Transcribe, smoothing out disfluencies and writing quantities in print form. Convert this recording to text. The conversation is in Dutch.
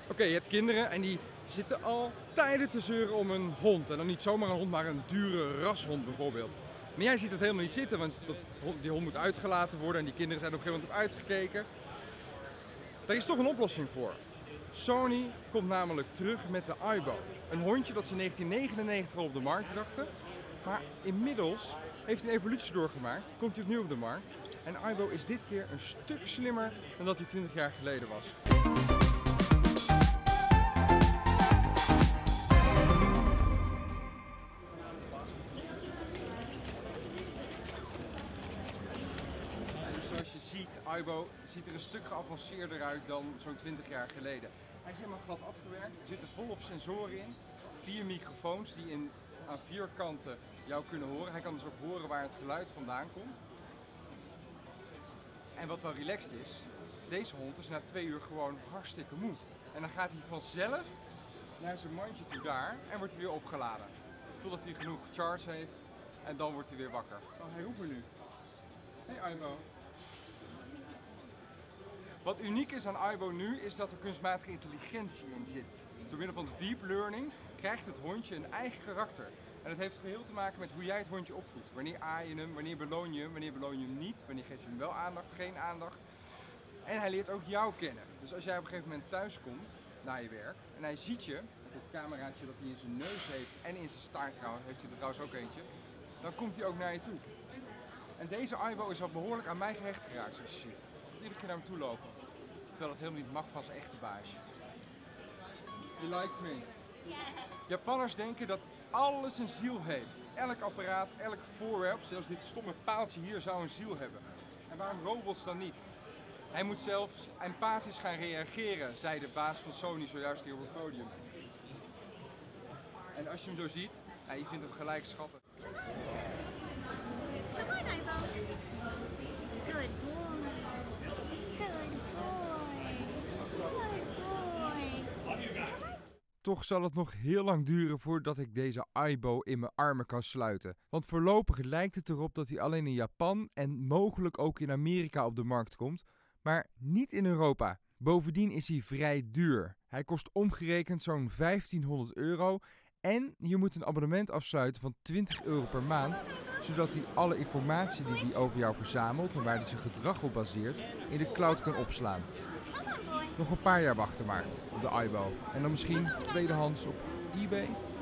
Oké, je hebt kinderen en die zitten al tijden te zeuren om een hond. En dan niet zomaar een hond, maar een dure rashond bijvoorbeeld. Maar jij ziet het helemaal niet zitten, want die hond moet uitgelaten worden en die kinderen zijn op een gegeven moment op uitgekeken. Daar is toch een oplossing voor. Sony komt namelijk terug met de Aibo. Een hondje dat ze in 1999 al op de markt brachten. Maar inmiddels heeft hij een evolutie doorgemaakt, komt hij opnieuw op de markt. En Aibo is dit keer een stuk slimmer dan dat hij 20 jaar geleden was. Zoals je ziet, Aibo ziet er een stuk geavanceerder uit dan zo'n 20 jaar geleden. Hij is helemaal glad afgewerkt, er zitten volop sensoren in, 4 microfoons die aan 4 kanten jou kunnen horen. Hij kan dus ook horen waar het geluid vandaan komt. En wat wel relaxed is, deze hond is na 2 uur gewoon hartstikke moe. En dan gaat hij vanzelf naar zijn mandje toe daar en wordt hij weer opgeladen. Totdat hij genoeg charge heeft en dan wordt hij weer wakker. Oh, hij roept me nu. Hey Aibo. Wat uniek is aan Aibo nu is dat er kunstmatige intelligentie in zit. Door middel van deep learning krijgt het hondje een eigen karakter. En dat heeft geheel te maken met hoe jij het hondje opvoedt. Wanneer aai je hem, wanneer beloon je hem niet, wanneer geef je hem wel aandacht, geen aandacht. En hij leert ook jou kennen. Dus als jij op een gegeven moment thuis komt, na je werk, en hij ziet je, met het cameraatje dat hij in zijn neus heeft en in zijn staart trouwens, heeft hij er trouwens ook eentje, dan komt hij ook naar je toe. En deze Aibo is al behoorlijk aan mij gehecht geraakt, zoals je ziet. Hij moet iedere keer naar hem toe lopen. Terwijl het helemaal niet mag van zijn echte baasje. He likes me. Japanners denken dat alles een ziel heeft. Elk apparaat, elk voorwerp, zelfs dit stomme paaltje hier, zou een ziel hebben. En waarom robots dan niet? Hij moet zelfs empathisch gaan reageren, zei de baas van Sony zojuist hier op het podium. En als je hem zo ziet, ja, je vindt hem gelijk schattig. Come on, Aibo. Good boy. Good boy. Good boy. Toch zal het nog heel lang duren voordat ik deze Aibo in mijn armen kan sluiten. Want voorlopig lijkt het erop dat hij alleen in Japan en mogelijk ook in Amerika op de markt komt, maar niet in Europa. Bovendien is hij vrij duur. Hij kost omgerekend zo'n 1500 euro en je moet een abonnement afsluiten van 20 euro per maand, zodat hij alle informatie die hij over jou verzamelt en waar hij zijn gedrag op baseert, in de cloud kan opslaan. Nog een paar jaar wachten maar op de Aibo. En dan misschien tweedehands op eBay.